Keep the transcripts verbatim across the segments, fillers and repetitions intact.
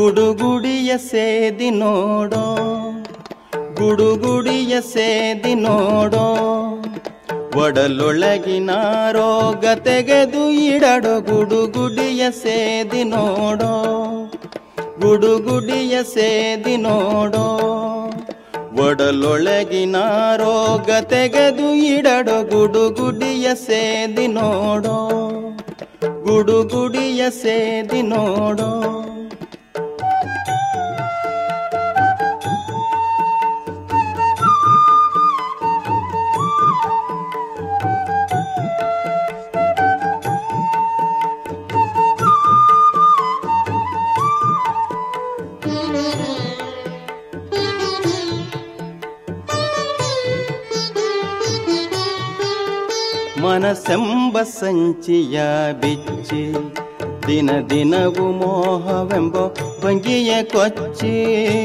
ಗುಡುಗುಡಿಯ ಸೇದಿ ನೋಡೋ ಗುಡುಗುಡಿಯ ಸೇದಿ ನೋಡೋ ಒಡಲೊಳಗಿನ ರೋಗ ತೆಗೆದು ಇಡಡೋ ಗುಡುಗುಡಿಯ ಸೇದಿ ನೋಡೋ ಗುಡುಗುಡಿಯ ಸೇದಿ ನೋಡೋ ಒಡಲೊಳಗಿನ ರೋಗ ತೆಗೆದು ಇಡಡೋ ಗುಡುಗುಡಿಯ ಸೇದಿ ನೋಡೋ ಗುಡುಗುಡಿಯ ಸೇದಿ ನೋಡೋ ಮನಸ್ಸೆಂಬ ಸಂಚಿಯ ಬಿಚ್ಚಿ ದಿನ ದಿನವೂ ಮೋಹವೆಂಬ ಭಂಗಿಯ ಕೊಚ್ಚಿ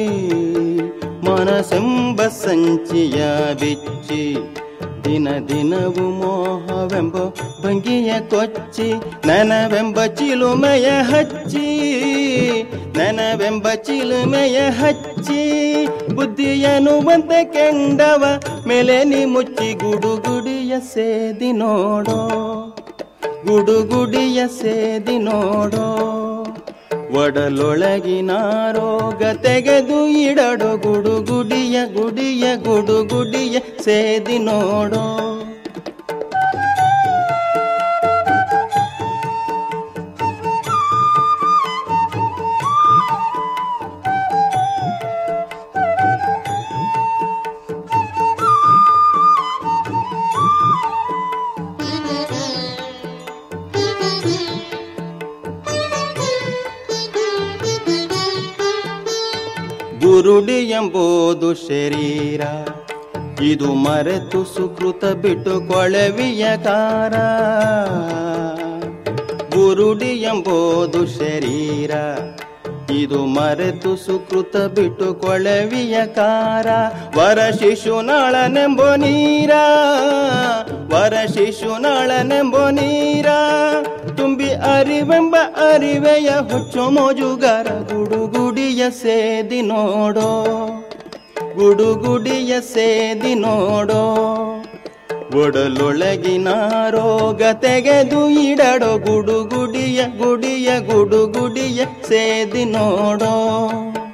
ಮನಸ್ಸೆಂಬ ಸಂಚಿಯ ಬಿಚ್ಚಿ ದಿನ ದಿನವೂ ಮೋಹವೆಂಬ ಭಂಗಿಯ ಕೊಚ್ಚಿ ನನವೆಂಬ ಚಿಲುಮೆಯ ಹಚ್ಚಿ ನನವೆಂಬ ಚಿಲುಮೆಯ ಹಚ್ಚಿ ಬುದ್ಧಿಯನು ಬಂದ ಕೆಂಡವ ಮೇಲೆ ನೀ ಮುಚ್ಚಿ ಗುಡುಗುಡಿಯ ಸೇದಿ ನೋಡೋ ಗುಡುಗುಡಿಯ ಸೇದಿ ನೋಡೋ ಒಡಲೊಳಗಿನ ರೋಗ ತೆಗೆದು ಇಡಡೋ ಗುಡುಗುಡಿಯ ಗುಡಿಯ ಗುಡುಗುಡಿಯ ಸೇದಿ ನೋಡೋ ಗುರುಡಿ ಎಂಬುದು ಶರೀರ ಇದು ಮರೆತು ಸುಕೃತ ಬಿಟ್ಟು ಕೊಳವಿಯ ಕಾರ ಗುರುಡಿ ಎಂಬುದು ಶರೀರ ಇದು ಮರೆತು ಸುಕೃತ ಬಿಟ್ಟು ಕೊಳವಿಯ ಕಾರ ವರ ಶಿಶುನಾಳನೆಂಬೋ ನೀರ ವರ ಶಿಶುನಾಳನೆಂಬೋ ನೀರ ತುಂಬಿ ಅರಿವೆಂಬ ಅರಿವೆಯ ಹುಚ್ಚು ಮೋಜುಗಾರ ಗುಡುಗುಡಿಯ ಸೇದಿ ನೋಡೋ ಗುಡುಗುಡಿಯ ಸೇದಿ ನೋಡೋ ಒಡಲೊಳಗಿನ ರೋಗ ತೆಗೆದು ಇಡಡೋ ಗುಡುಗುಡಿಯ ಗುಡಿಯ ಗುಡುಗುಡಿಯ ಸೇದಿ ನೋಡೋ